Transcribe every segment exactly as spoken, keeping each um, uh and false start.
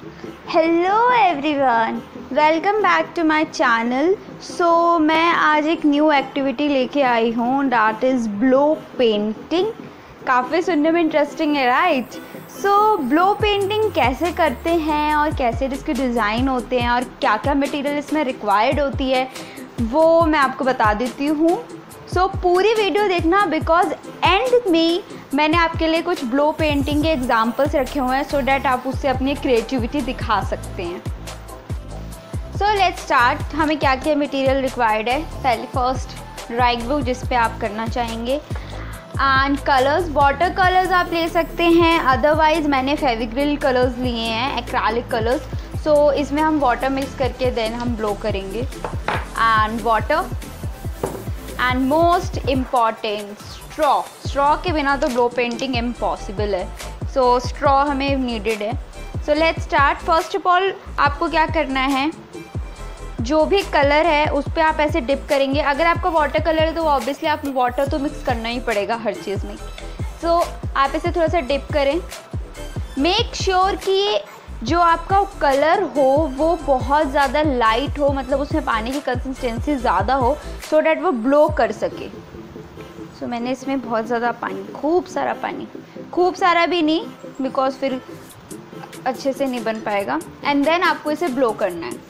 Hello everyone, welcome back to my channel. So मैं आज एक न्यू एक्टिविटी लेके आई हूँ, दैट इज़ ब्लो पेंटिंग। काफ़ी सुनने में इंटरेस्टिंग है, राइट? सो ब्लो पेंटिंग कैसे करते हैं और कैसे इसके डिज़ाइन होते हैं और क्या क्या मटेरियल इसमें रिक्वायर्ड होती है, वो मैं आपको बता देती हूँ। सो so, पूरी वीडियो देखना, बिकॉज एंड में मैंने आपके लिए कुछ ब्लो पेंटिंग के एग्जाम्पल्स रखे हुए हैं, सो डैट आप उससे अपनी क्रिएटिविटी दिखा सकते हैं। So let's start. हमें क्या क्या मटेरियल रिक्वायर्ड है? पहले फर्स्ट ड्राइंग बुक, जिस पे आप करना चाहेंगे, एंड कलर्स। वाटर कलर्स आप ले सकते हैं, अदरवाइज़ मैंने फेविक्रिल कलर्स लिए हैं, एक्रेलिक कलर्स। सो इसमें हम वाटर मिक्स करके देन हम ब्लो करेंगे। And water and most important straw. Straw के बिना तो ब्लो पेंटिंग इम्पॉसिबल है, सो स्ट्रॉ हमें नीडेड है। So let's start. First of all आपको क्या करना है, जो भी कलर है उस पर आप ऐसे डिप करेंगे। अगर आपका वाटर कलर है तो ऑब्वियसली आप वाटर तो मिक्स करना ही पड़ेगा हर चीज़ में। सो so, आप इसे थोड़ा सा डिप करें। मेक श्योर कि जो आपका कलर हो वो बहुत ज़्यादा लाइट हो, मतलब उसमें पानी की कंसिस्टेंसी ज़्यादा हो, सो डैट वो ब्लो कर सके। सो so, मैंने इसमें बहुत ज़्यादा पानी, खूब सारा पानी, खूब सारा भी नहीं, बिकॉज फिर अच्छे से नहीं बन पाएगा। एंड देन आपको इसे ब्लो करना है।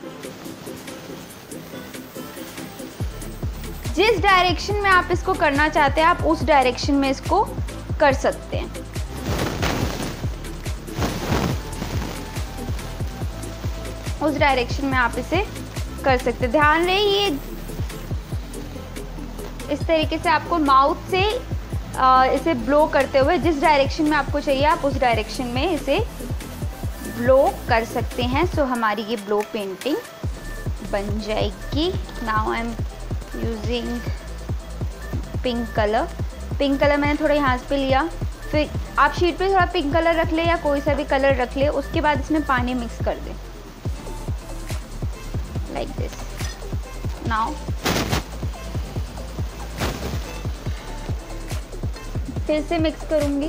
जिस डायरेक्शन में आप इसको करना चाहते हैं, आप उस डायरेक्शन में इसको कर सकते हैं। उस डायरेक्शन में आप इसे कर सकते हैं। ध्यान रहे, ये इस तरीके से आपको माउथ से आ, इसे ब्लो करते हुए जिस डायरेक्शन में आपको चाहिए आप उस डायरेक्शन में इसे ब्लो कर सकते हैं। सो so, हमारी ये ब्लो पेंटिंग बन जाएगी। Now I am using pink colour. Pink colour मैंने थोड़ा यहाँ पे लिया, फिर आप शीट पे थोड़ा पिंक कलर रख ले या कोई सा भी कलर रख ले, उसके बाद इसमें पानी मिक्स कर दें like this. Now फिर से मिक्स करूंगी।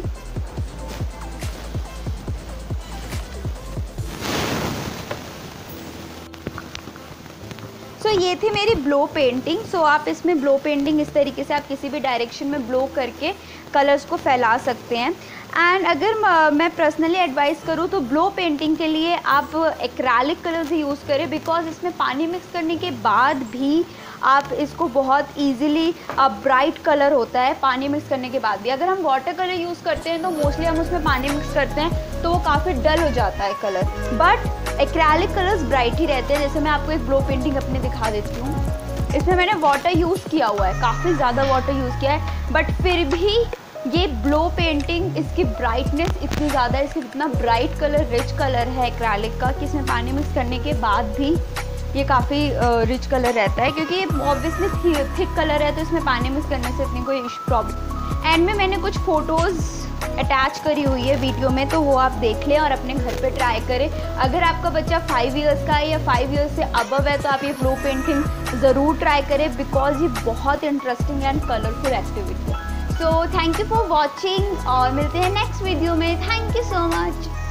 सो so, ये थी मेरी ब्लो पेंटिंग। सो so, आप इसमें ब्लो पेंटिंग इस तरीके से आप किसी भी डायरेक्शन में ब्लो करके कलर्स को फैला सकते हैं। एंड अगर मैं पर्सनली एडवाइस करूँ तो ब्लो पेंटिंग के लिए आप एक्रेलिक कलर्स ही यूज़ करें, बिकॉज इसमें पानी मिक्स करने के बाद भी आप इसको बहुत इजीली ब्राइट कलर होता है पानी मिक्स करने के बाद भी। अगर हम वाटर कलर यूज़ करते हैं तो मोस्टली हम उसमें पानी मिक्स करते हैं तो वो काफ़ी डल हो जाता है colour, but acrylic colours bright ही रहते हैं। जैसे मैं आपको एक ब्लो पेंटिंग अपनी दिखा देती हूँ। इसमें मैंने वाटर यूज़ किया हुआ है, काफ़ी ज़्यादा वाटर यूज़ किया है, बट फिर भी ये ब्लो पेंटिंग, इसकी ब्राइटनेस इतनी ज़्यादा है, इसकी इतना ब्राइट कलर, रिच कलर है एक्रेलिक का, कि इसमें पानी मिक्स करने के बाद भी ये काफ़ी रिच कलर रहता है, क्योंकि ये ऑब्वियसली थिक कलर है तो इसमें पानी मिक्स करने से इतनी कोई प्रॉब्लम। एंड में मैंने कुछ फ़ोटोज़ अटैच करी हुई है वीडियो में, तो वो आप देख लें और अपने घर पे ट्राई करें। अगर आपका बच्चा फाइव इयर्स का है या फाइव इयर्स से अबव है तो आप ये ब्लो पेंटिंग ज़रूर ट्राई करें, बिकॉज ये बहुत इंटरेस्टिंग एंड कलरफुल एक्टिविटी है। So thank you for watching और मिलते हैं नेक्स्ट वीडियो में। Thank you so much.